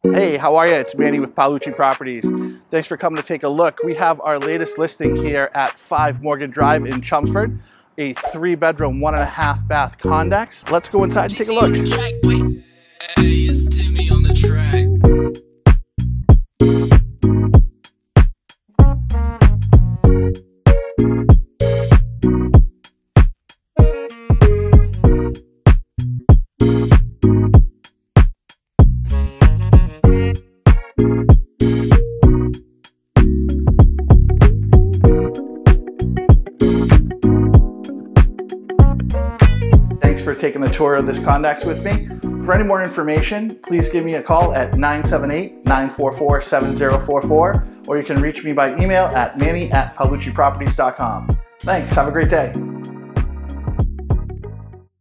Hey, how are you? It's Manny with Paolucci Properties. Thanks for coming to take a look. We have our latest listing here at 5 Morgan Drive in Chelmsford, a 3-bedroom, 1.5 bath condex. Let's go inside and take a look. Thanks for taking the tour of this condex with me. For any more information, please give me a call at 978-944-7044, or you can reach me by email at manny@paolucciproperties.com. Thanks, have a great day.